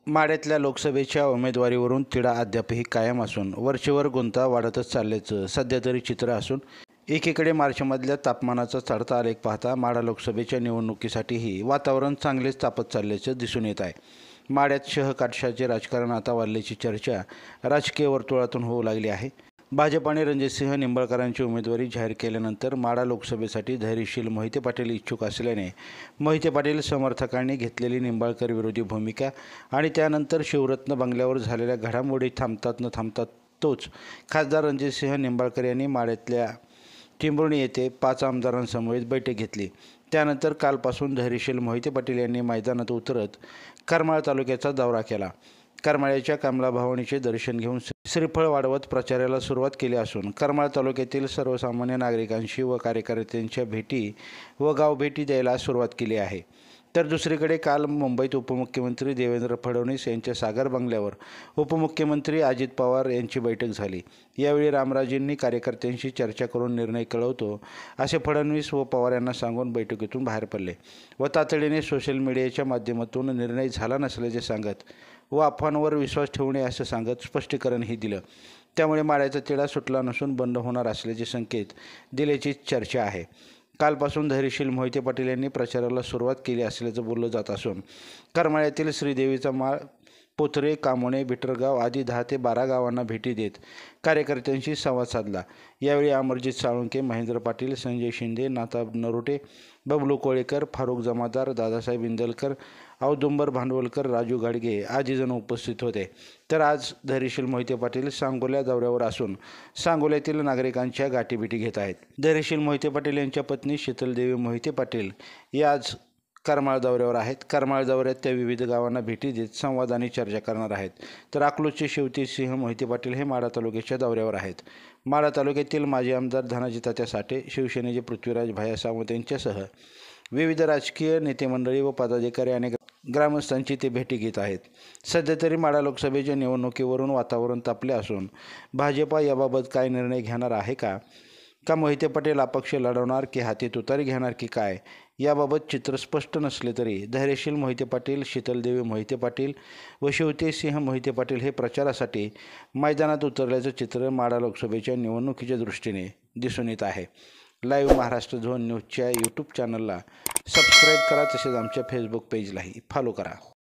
माढ्यातल्या लोकसभेच्या उमेदवारीवरून तिढा अद्यापही कायम असून वरचेवर गुंता वाढतच चालल्याचं सध्या तरी चित्र असून एकीकडे मार्चमधल्या तापमानाचा चढता आलेख पाहता माढा लोकसभेच्या निवडणुकीसाठीही वातावरण चांगलेच तापत चालल्याचं दिसून येत आहे। माढ्यात शहकाटशाचे राजकारण आता वाढल्याची चर्चा राजकीय वर्तुळातून होऊ लागली आहे। भाजपाने रणजितसिंह निंबाळकरांची उमेदवारी जाहीर केल्यानंतर माढा लोकसभेसाठी धैर्यशील मोहिते पाटील इच्छुक असल्याने मोहिते पाटील समर्थकांनी घेतलेली निंबाळकर विरोधी भूमिका आणि त्यानंतर शिवरत्न बंगल्यावर झालेल्या घडामोडी थांबतात न थांबतात तोच खासदार रणजितसिंह निंबाळकर यांनी माढ्यातल्या टिंबुर्णी येथे 5 आमदारांसमवेत बैठक घेतली। त्यानंतर कालपासून धैर्यशील मोहिते पाटील यांनी मैदानात उतरत करमाळ तालुक्याचा दौरा केला। करमाळ्याच्या कमला भवानीचे दर्शन घेऊन श्रीफळ वाढवत प्रचाराला सुरुवात केली असून करमाळ तालुक्यातील सर्वसामान्य नागरिकांशी व कार्यकर्त्यांच्या भेटी व गावभेटी द्यायला सुरुवात केली आहे। तर दुसरीकडे काल मुंबईत उपमुख्यमंत्री देवेंद्र फडणवीस यांच्या सागर बंगल्यावर उपमुख्यमंत्री अजित पवार यांची बैठक झाली। यावेळी रामराजेंनी कार्यकर्त्यांशी चर्चा करून निर्णय कळवतो असे फडणवीस व पवार यांना सांगून बैठकीतून बाहेर पडले व तातडीने सोशल मीडियाच्या माध्यमातून निर्णय झाला नसल्याचे सांगत व अफवांवर विश्वास ठेवू नये असं सांगत स्पष्टीकरणही दिलं। त्यामुळे माढ्याचा तिढा सुटला नसून बंद होणार असल्याचे संकेत दिल्याची चर्चा आहे। कालपासून धैर्यशील मोहिते पाटील यांनी प्रचाराला सुरुवात केली असल्याचं बोललं जात असून करमाळ्यातील श्रीदेवीचा माळ, पोथरे, कामोणे, बिटरगाव आदी 10 ते 12 गावांना भेटी देत कार्यकर्त्यांशी संवाद साधला। यावेळी अमरजित साळुंखे, महेंद्र पाटील, संजय शिंदे, नाथा नरोटे, बबलू कोळेकर, फारुख जमादार, दादासाहेब इंदलकर, औदुंबर भांडवलकर, राजू गाडगे आदी जण उपस्थित होते। तर आज धैर्यशील मोहिते पाटील सांगोला दौऱ्यावर असून सांगोल्यातील नागरिकांच्या गाठीभेटी घेत आहेत। धैर्यशील मोहिते पाटील यांच्या पत्नी शीतलदेवी मोहिते पाटील या आज करमाळ दौऱ्यावर आहेत। करमाळ दौऱ्यात त्या विविध गावांना भेटी देत संवाद आणि चर्चा करणार आहेत। तर अकलूजचे शिवतेजसिंह मोहिते पाटील हे माढा तालुक्याच्या दौऱ्यावर आहेत। माढा तालुक्यातील माजी आमदार धनाजी तात्या साठे, शिवसेनेचे पृथ्वीराज भाया सावंत यांच्यासह विविध राजकीय नेते मंडळी व पदाधिकारी आणि ग्रामस्थांची ते भेटी घेत आहेत। सध्या तरी माढा लोकसभेच्या निवडणुकीवरून वातावरण तापले असून भाजपा याबाबत काय निर्णय घेणार आहे का मोहिते पाटील अपक्ष लढवणार की हाती तुतारी घेणार की काय याबाबत चित्र स्पष्ट नसले तरी धैर्यशील मोहिते पाटील, शीतलदेवी मोहिते पाटील व शिवतेजसिंह मोहिते पाटील हे प्रचारासाठी मैदानात उतरल्याचं चित्र माढा लोकसभेच्या निवडणुकीच्या दृष्टीने दिसून येत आहे। लाईव्ह महाराष्ट्र झोन न्यूजच्या यूट्यूब चॅनलला सबस्क्राईब करा, तसेच आमच्या फेसबुक पेजलाही फॉलो करा।